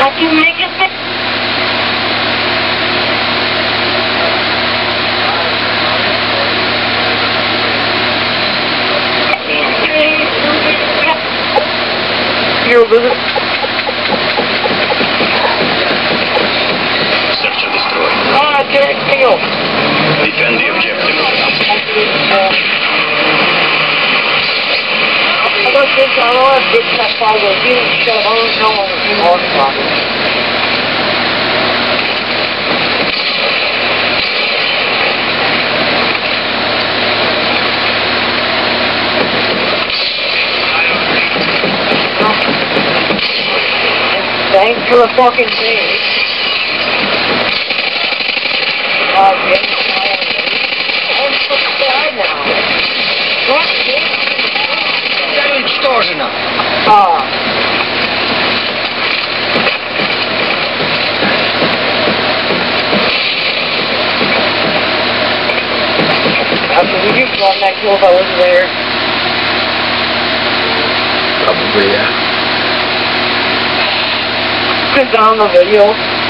can make it. Here, visit. Search and destroy. Direct kill. Defend the objective. I don't think I don't have big stuff all the huge stuff. I don't know what I'm talking about. Thanks for the fucking thing. I'm so sad now. What? That уничтожено. Would you run that kill if I wasn't there? Probably, yeah. Put down the video.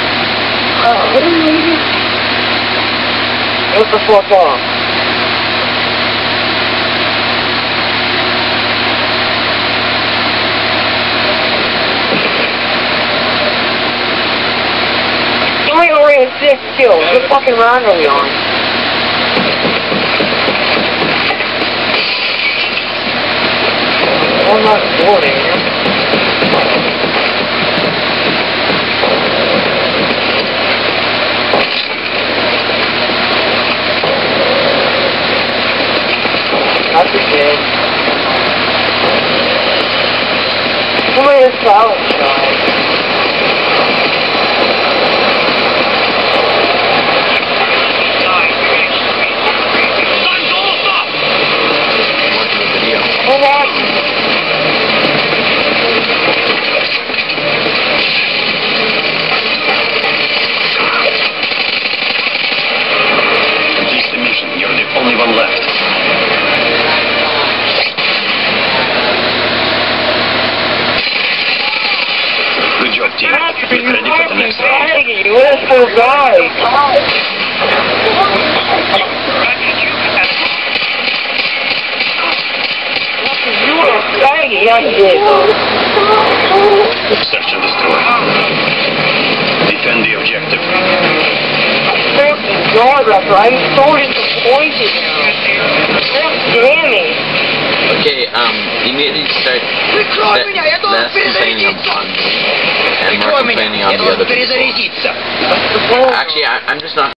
What the fuck off? Only already 6 kills. What fucking round are we on? I'm not warning. That's a kid. Come on, this salad shot. Complete the mission. You're the only one left. Good job, team. Get ready for the next round. Where's the guy? You were a faggy, I did. Search and destroy. Defend the objective. God, I'm so disappointed now. Damn it. Okay, you need to start less complaining on me and more complaining on the other people. Actually, I'm just not